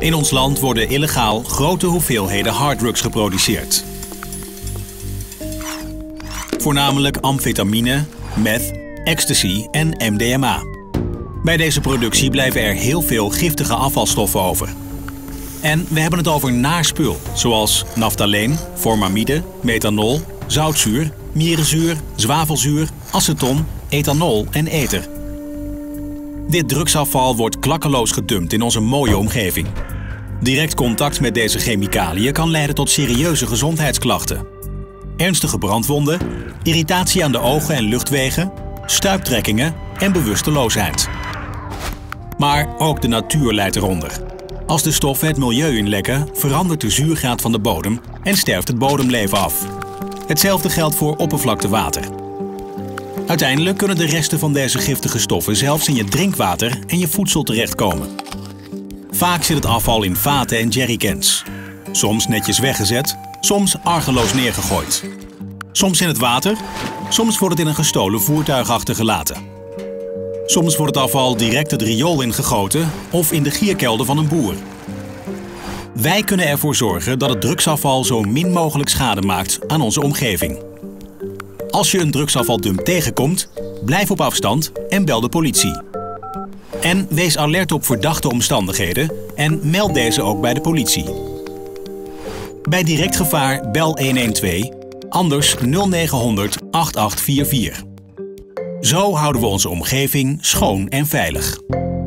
In ons land worden illegaal grote hoeveelheden harddrugs geproduceerd. Voornamelijk amfetamine, meth, ecstasy en MDMA. Bij deze productie blijven er heel veel giftige afvalstoffen over. En we hebben het over naar spul, zoals naftaleen, formamide, methanol, zoutzuur, mierenzuur, zwavelzuur, aceton, ethanol en ether. Dit drugsafval wordt klakkeloos gedumpt in onze mooie omgeving. Direct contact met deze chemicaliën kan leiden tot serieuze gezondheidsklachten. Ernstige brandwonden, irritatie aan de ogen en luchtwegen, stuiptrekkingen en bewusteloosheid. Maar ook de natuur lijdt eronder. Als de stoffen het milieu inlekken, verandert de zuurgraad van de bodem en sterft het bodemleven af. Hetzelfde geldt voor oppervlaktewater. Uiteindelijk kunnen de resten van deze giftige stoffen zelfs in je drinkwater en je voedsel terechtkomen. Vaak zit het afval in vaten en jerrycans. Soms netjes weggezet, soms argeloos neergegooid. Soms in het water, soms wordt het in een gestolen voertuig achtergelaten. Soms wordt het afval direct het riool ingegoten of in de gierkelder van een boer. Wij kunnen ervoor zorgen dat het drugsafval zo min mogelijk schade maakt aan onze omgeving. Als je een drugsafvaldump tegenkomt, blijf op afstand en bel de politie. En wees alert op verdachte omstandigheden en meld deze ook bij de politie. Bij direct gevaar bel 112, anders 0900 8844. Zo houden we onze omgeving schoon en veilig.